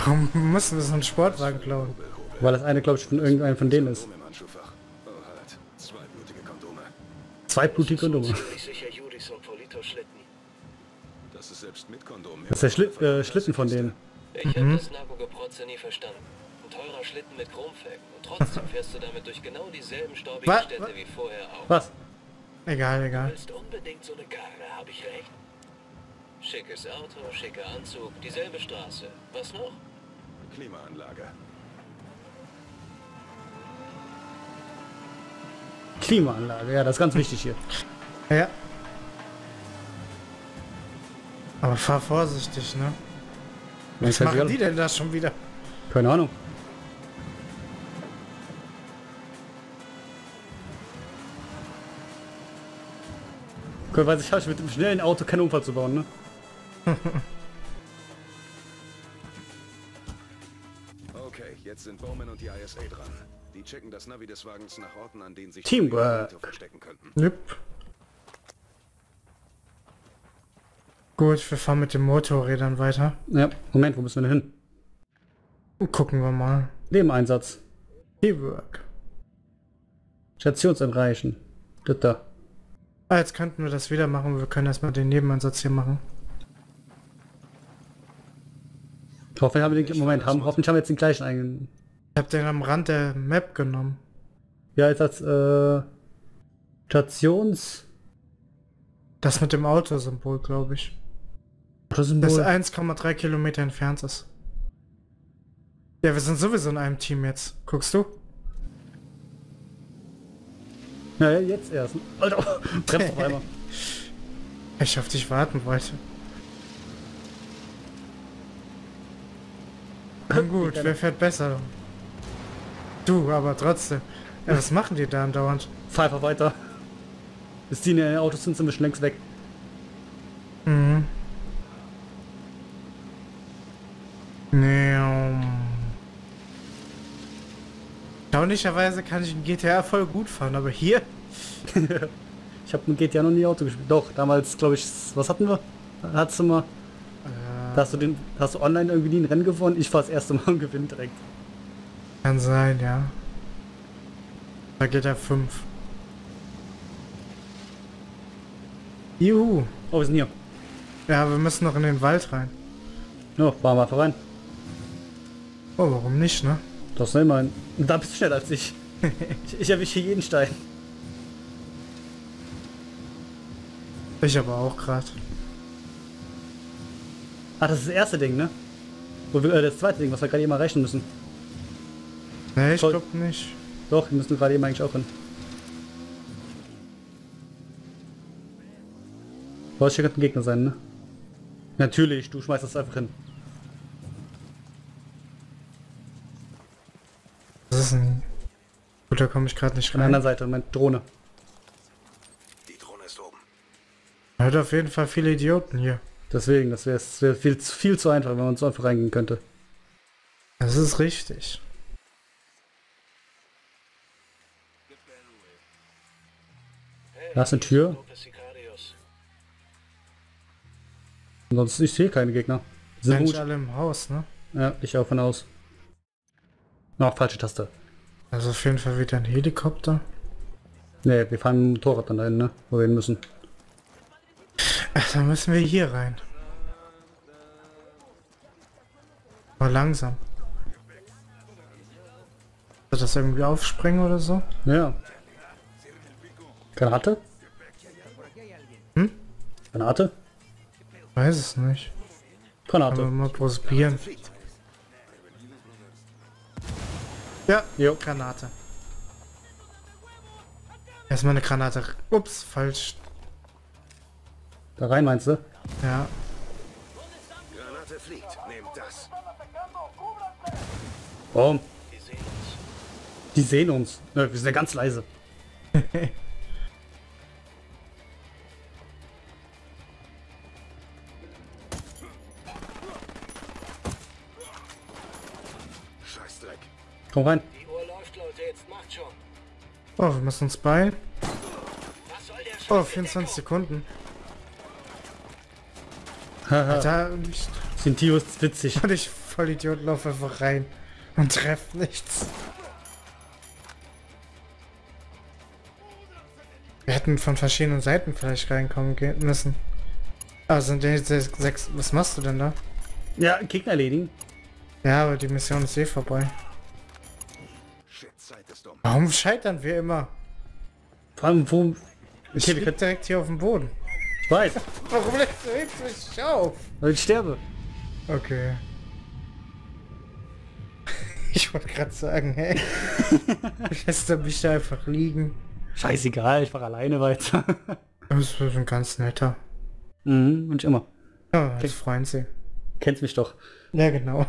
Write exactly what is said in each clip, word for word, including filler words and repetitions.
Warum müssen wir so einen Sportwagen klauen? Weil das eine, glaube ich, von irgendeinem von denen ist. Zwei blutige Kondome. Zwei blutige Kondome. Ziemlich sicher Judis und Politos Schlitten. Das ist selbst mit Kondom. Das ist der Schli äh, Schlitten von denen. Ich hab das Narko-Geprotze nie verstanden. Ein teurer Schlitten mit Chromfelgen. Und trotzdem fährst du damit durch genau dieselben staubigen Was? Städte wie vorher auch. Was? Egal, Du egal. willst unbedingt so eine Karre, hab ich recht? Schickes Auto, schicker Anzug, dieselbe Straße. Was noch? Klimaanlage. Klimaanlage, ja, das ist ganz wichtig hier. Ja. Aber fahr vorsichtig, ne? Was machen die denn da schon wieder? Keine Ahnung. Guck, weiß ich, habe ich mit dem schnellen Auto keinen Unfall zu bauen, ne? Okay, jetzt sind Bowman und die I S A dran. Die checken das Navi des Wagens nach Orten, an denen sich Teamwork. die verstecken könnten. Jupp. Gut, wir fahren mit den Motorrädern weiter. Ja, Moment, wo müssen wir denn hin? Gucken wir mal. Nebeneinsatz. Teamwork. Stationsanreichen. Das da. Ah, jetzt könnten wir das wieder machen. Wir können erstmal den Nebeneinsatz hier machen. Ich hoffe, wir haben den Moment, haben, hoffentlich haben wir jetzt den gleichen einen. Ich habe den am Rand der Map genommen. Ja, jetzt als äh, Stations... Das mit dem Autosymbol, glaube ich. Das ist ein Das Symbol. eins Komma drei Kilometer entfernt ist. Ja, wir sind sowieso in einem Team jetzt. Guckst du? Ja, jetzt erst. Alter, bremst auf einmal. Ich auf dich warten wollte. Na gut, wer fährt besser? Du, aber trotzdem. Ja, was machen die da andauernd? Fahr einfach weiter. Bis die in den Autos sind, sind wir schon längst weg. Mhm. Nee, um. Erstaunlicherweise kann ich in G T A voll gut fahren, aber hier? Ich habe ein G T A noch nie Auto gespielt. Doch, damals glaube ich, was hatten wir? Hattest du mal? Äh, Da hast du den, hast du online irgendwie nie ein Rennen gewonnen? Ich war das erste Mal und gewinne direkt. kann sein, ja. Da geht er fünf. Juhu. Oh, wir sind hier. Ja, wir müssen noch in den Wald rein. No, fahren wir einfach rein. Oh, warum nicht, ne? Das ist immerhin. Da bist du schneller als ich. ich. Ich erwische hier jeden Stein. Ich aber auch gerade. Ach, das ist das erste Ding, ne? Wo wir, äh, das zweite Ding, was wir gerade eben erreichen müssen. Ne, ich Voll. glaube nicht. Doch, wir müssen gerade eben eigentlich auch hin. Was hier könnte ein Gegner sein, ne? Natürlich, du schmeißt das einfach hin. Das ist ein... Gut, da komme ich gerade nicht Von der rein. anderen Seite, meine Drohne. Die Drohne ist oben. Man hört auf jeden Fall viele Idioten hier. Deswegen, das wäre wär viel, zu- viel zu einfach, wenn man so einfach reingehen könnte. Das ist richtig. Hey, Da ist eine Tür. Lopez Sicarios. Ansonsten, ich sehe keine Gegner. Die sind Sind gut. alle im Haus, ne? Ja, ich auch von aus. Noch falsche Taste. Also auf jeden Fall wieder ein Helikopter. Ne, wir fahren mit dem Motorrad dann dahin, ne? Wo wir hin müssen. Ach, dann müssen wir hier rein. Aber langsam. Soll das irgendwie aufspringen oder so? Ja. Granate? Hm? Granate? Weiß es nicht. Aber Granate. mal probieren. Ja, Jo. Granate. Erstmal eine Granate. Ups, falsch. Da rein meinst du? Ja. Granate fliegt. Nehmt das. Warum? Die sehen uns. Die sehen uns. Ne, wir sind ja ganz leise. Scheißdreck. Komm rein. Die Uhr läuft, Leute, jetzt macht schon. Oh, wir müssen uns beeilen. Was soll der Scheiß? Oh, vierundzwanzig Sekunden. Haha. Da, und ich, Sind Tio ist witzig. und ich Vollidiot, lauf einfach rein und treff nichts. Wir hätten von verschiedenen Seiten vielleicht reinkommen gehen müssen. Aber sind jetzt sechs. Was machst du denn da? Ja, Gegner erledigen. Ja, aber die Mission ist eh vorbei. Shit, Zeit ist um. Warum scheitern wir immer? Vor allem, wo... Ich Okay, wir lieg können... direkt hier auf dem Boden. Ich weiß, Warum legst du jetzt mich auf? weil ich sterbe. Okay. Ich wollte gerade sagen, hey. Lässt er mich da einfach liegen? Scheißegal, ich fahr alleine weiter. Das ist ein ganz netter. Mhm, und ich immer. Ja, das freuen sie. Kennst mich doch. Ja, genau.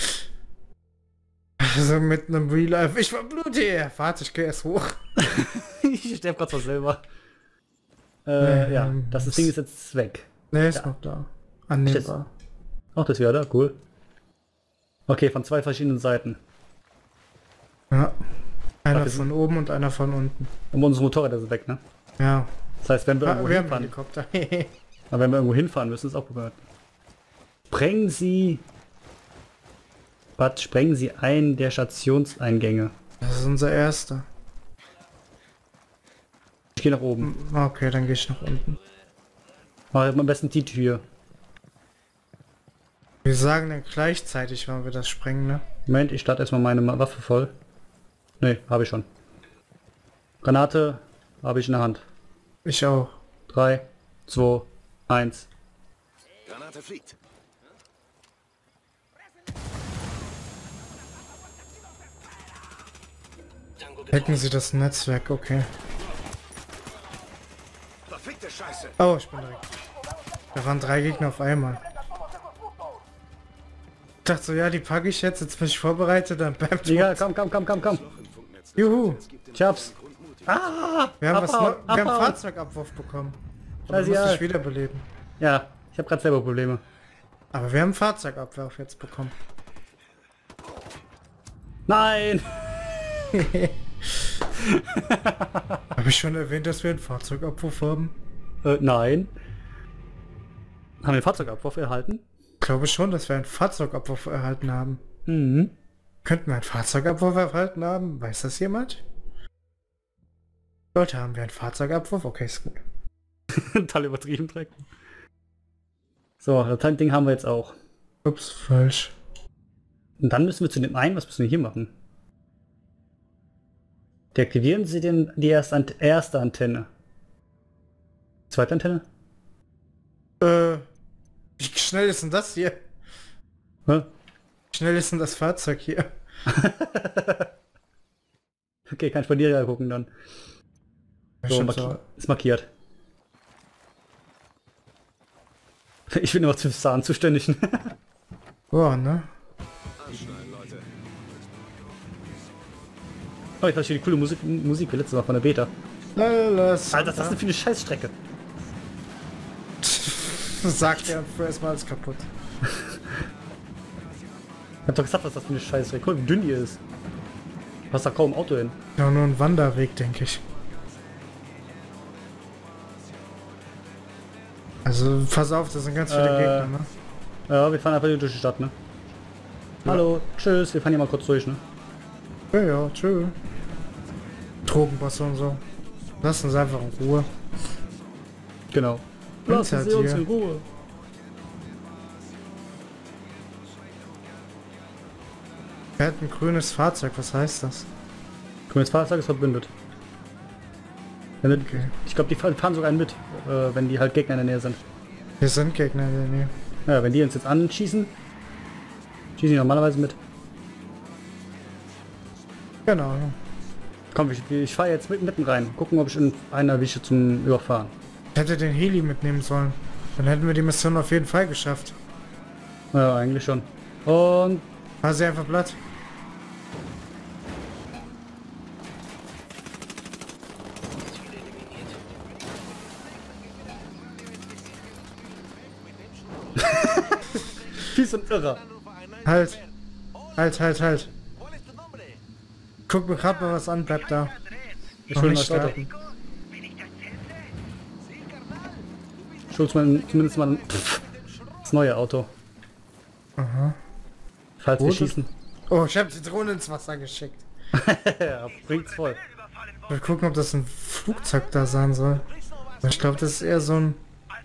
Also mit einem Real Life. Ich verblute hier. Warte, ich gehe erst hoch. Ich sterbe gerade zwar selber. Äh, ja, Ähm, das Ding ist jetzt weg. Ne, ist Ja. noch da. Annehmbar. Ach, das ist wieder da, cool. Okay, von zwei verschiedenen Seiten. Ja. Einer Warte, von oben und einer von unten. Und unsere Motorräder sind weg, ne? Ja. Das heißt, wenn wir Ah, irgendwo wir haben hinfahren, Helikopter. aber wenn wir irgendwo hinfahren müssen, ist auch probiert. Sprengen Sie... Was? Sprengen Sie einen der Stationseingänge. Das ist unser erster. Ich gehe nach oben. Okay, dann gehe ich nach unten. Mach am besten die Tür. Wir sagen dann gleichzeitig, wann wir das sprengen, ne? Moment, ich starte erstmal meine Ma- Waffe voll. Ne, habe ich schon. Granate habe ich in der Hand. Ich auch. drei, zwei, eins. Granate fliegt. Tango Hacken getroffen. Sie das Netzwerk, okay. Verfickte Scheiße. Oh, ich bin direkt. Da waren drei Gegner auf einmal. Ich dachte so, ja, die packe ich jetzt, jetzt bin ich vorbereitet, dann bam. Ja, komm, komm, komm, komm, komm. Loch im Funknetz. Juhu, Ich hab's. Ah! wir haben, was abhauen, Neu- wir haben abhauen. Fahrzeugabwurf bekommen. Aber Also du musst ja. dich wiederbeleben. Ja, ich habe gerade selber Probleme. Aber wir haben Fahrzeugabwurf jetzt bekommen. Nein! Habe ich schon erwähnt, dass wir einen Fahrzeugabwurf haben? Äh, nein. Haben wir einen Fahrzeugabwurf erhalten? Ich glaube schon, dass wir einen Fahrzeugabwurf erhalten haben. Mhm. Könnten wir einen Fahrzeugabwurf erhalten haben? Weiß das jemand? Leute, haben wir einen Fahrzeugabwurf? Okay, ist gut. Total übertrieben direkt. So, das Ding haben wir jetzt auch. Ups, falsch. Und dann müssen wir zu dem einen, was müssen wir hier machen? Deaktivieren Sie den, die erste, Ant erste Antenne. Zweite Antenne? Äh, wie schnell ist denn das hier? Hä? Wie schnell ist denn das Fahrzeug hier? Okay, kann ich bei dir ja gucken dann. So, Stimmt marki so. ist markiert. Ich bin immer zu Zahn zuständig. Oh, ne? Anschneiden, Leute. Oh, ich weiß hier die coole Musik, Musik wie letztes Mal von der Beta. Lalala, Alter, was ist denn für eine Scheißstrecke? Sagt er und fuhr erstmal alles kaputt. Ich hab doch gesagt, was das für eine Scheißstrecke. Guck mal, wie dünn die ist. Du hast da kaum ein Auto hin. Ja, nur ein Wanderweg, denke ich. Also, pass auf, das sind ganz viele Äh, Gegner, ne? Ja, wir fahren einfach hier durch die Stadt, ne? Ja. Hallo, tschüss, wir fahren hier mal kurz durch, ne? Ja, ja, tschö. Drogenbosse und so. Lass uns einfach in Ruhe. Genau. Hinter Lassen Sie uns dir. in Ruhe. Er hat ein grünes Fahrzeug, was heißt das? Grünes Fahrzeug ist verbündet. Wenn wir- Okay. Ich glaube, die fahren fahren sogar einen mit, äh, wenn die halt Gegner in der Nähe sind. Wir sind Gegner in der Nähe. Ja, wenn die uns jetzt anschießen, schießen die normalerweise mit. Genau. Komm, ich, ich fahre jetzt mit, mitten rein. Gucken, ob ich in einer erwische zum Überfahren. Ich hätte den Heli mitnehmen sollen. Dann hätten wir die Mission auf jeden Fall geschafft. Ja, eigentlich schon. Und War sie einfach platt. Ziele eliminiert. wie so ein Irrer. Halt. Halt, halt, halt. Guck mir gerade mal was an, bleib da. Ich Noch hol mal nicht das Auto. starten. Ich hol mal zumindest mal pff, das neue Auto. Aha. Falls wir Boot? schießen. Oh, ich habe die Drohne ins Wasser geschickt. Ja, bringt's voll. Ich will gucken, ob das ein Flugzeug da sein soll. Ich glaube, das ist eher so ein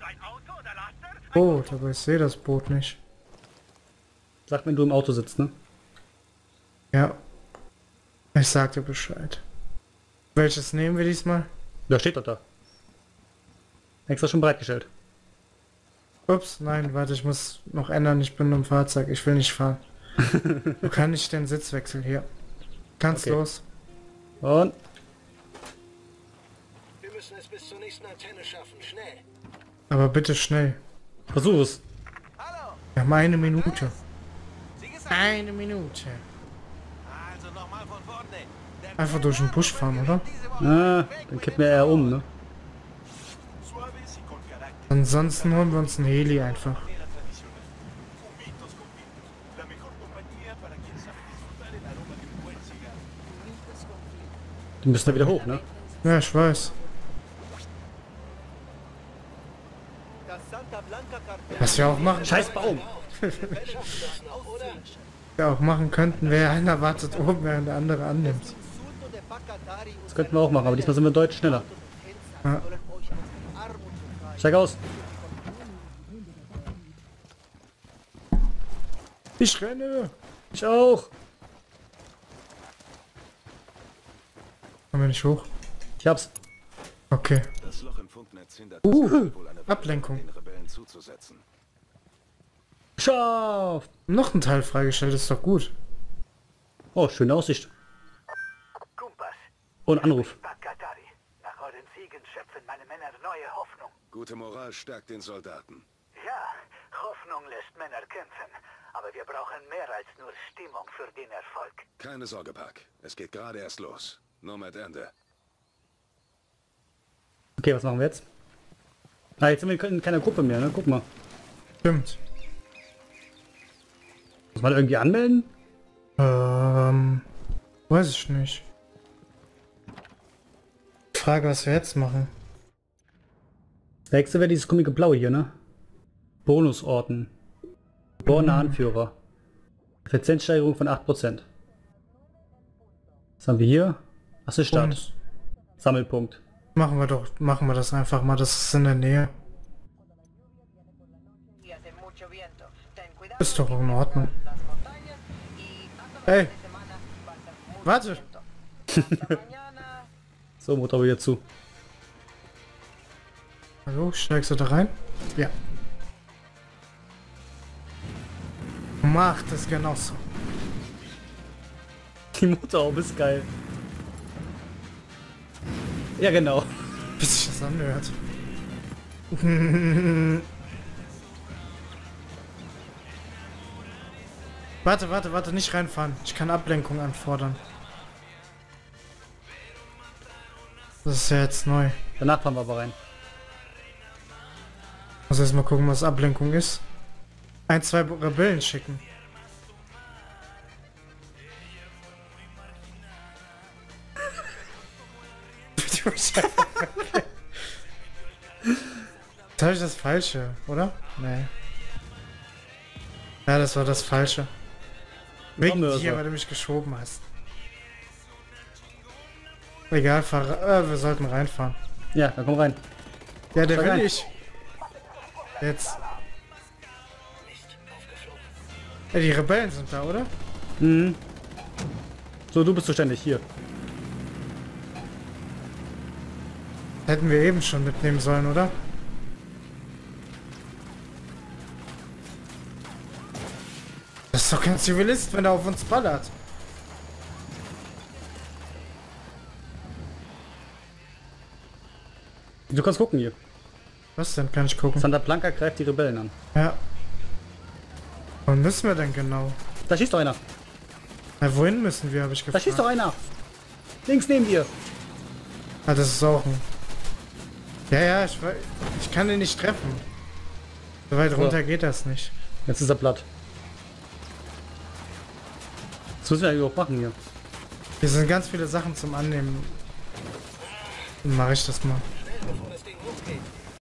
Boot, aber ich sehe das Boot nicht. Sag, wenn du im Auto sitzt, ne? Ja. Ich sag dir Bescheid. Welches nehmen wir diesmal? Da steht doch da. Extra schon bereitgestellt. Ups, nein, warte, ich muss noch ändern. Ich bin im Fahrzeug. Ich will nicht fahren. Du kannst nicht den Sitzwechsel hier. Ganz Okay. los. Und? Wir müssen es bis zur nächsten Antenne schaffen. Schnell. Aber bitte schnell. Versuch es. Wir haben eine Minute. Eine Minute. Einfach durch den Busch fahren, oder? Ah, dann kippen wir eher um, ne? Ansonsten holen wir uns einen Heli einfach. Die müssen da wieder hoch, ne? Ja, ich weiß. Was wir auch machen, Scheiß Baum! Wir schaffen das noch, oder? wir auch machen könnten, wer einer wartet oben, während der andere annimmt. Das könnten wir auch machen, aber diesmal sind wir deutlich schneller. Ja. Steig aus! Ich renne! Ich auch! Kommen wir nicht hoch? Ich hab's. Okay. Das Loch im Funknetz hindert Uh, es wohl eine Waffe, Ablenkung. den Rebellen zuzusetzen. Scharf! Noch ein Teil freigestellt, ist doch gut. Oh, schöne Aussicht. Kompass. Und Anruf. Bakatari. Nach euren Siegen schöpfen meine Männer neue Hoffnung. Gute Moral stärkt den Soldaten. Ja, Hoffnung lässt Männer kämpfen. Aber wir brauchen mehr als nur Stimmung für den Erfolg. Keine Sorge, Park. Es geht gerade erst los. Nur mit Ende. Okay, was machen wir jetzt? Ah, jetzt sind wir in keiner Gruppe mehr, ne? Guck mal. Stimmt. Muss man irgendwie anmelden? Ähm, weiß ich nicht. Frage, was wir jetzt machen. Das nächste wäre dieses komische Blaue hier, ne? Bonusorten. Geborener Anführer. Effizienzsteigerung von acht Prozent. Was haben wir hier? Was ist Stadt? Bonus. Sammelpunkt. Machen wir doch, machen wir das einfach mal, das ist in der Nähe. Ist doch in Ordnung. Ey! Warte! So, Motor wieder zu. Hallo, steigst du da rein? Ja. Macht es genauso. Die Motorhaube ist geil. Ja, genau. Bis sich das anhört. Warte, warte, warte, nicht reinfahren. Ich kann Ablenkung anfordern. Das ist ja jetzt neu. Danach fahren wir aber rein. Muss erst mal gucken, was Ablenkung ist. Ein, zwei Rebellen schicken. Jetzt habe ich das Falsche, oder? Nee. Ja, das war das Falsche. Wegen Komm, dir, also. weil du mich geschoben hast. Egal, fahr, äh, wir sollten reinfahren. Ja, dann komm rein. Ja, der Steig will ein. ich. Jetzt. Ja, die Rebellen sind da, oder? Mhm. So, du bist zuständig. Hier. Hätten wir eben schon mitnehmen sollen, oder? Das ist doch kein Zivilist, wenn er auf uns ballert. Du kannst gucken hier. Was denn? Kann ich gucken? Santa Blanca greift die Rebellen an. Ja. Wo müssen wir denn genau? Da schießt doch einer. Na, wohin müssen wir, habe ich Da gefragt. schießt doch einer. Links neben dir. Ah, das ist auch ein... Ja, ja, ich, wei- ich kann den nicht treffen. So weit So. runter geht das nicht. Jetzt ist er platt. Was müssen wir überhaupt machen hier? Hier sind ganz viele Sachen zum Annehmen. Dann mache ich das mal. Schnell, bevor das Ding hochgeht.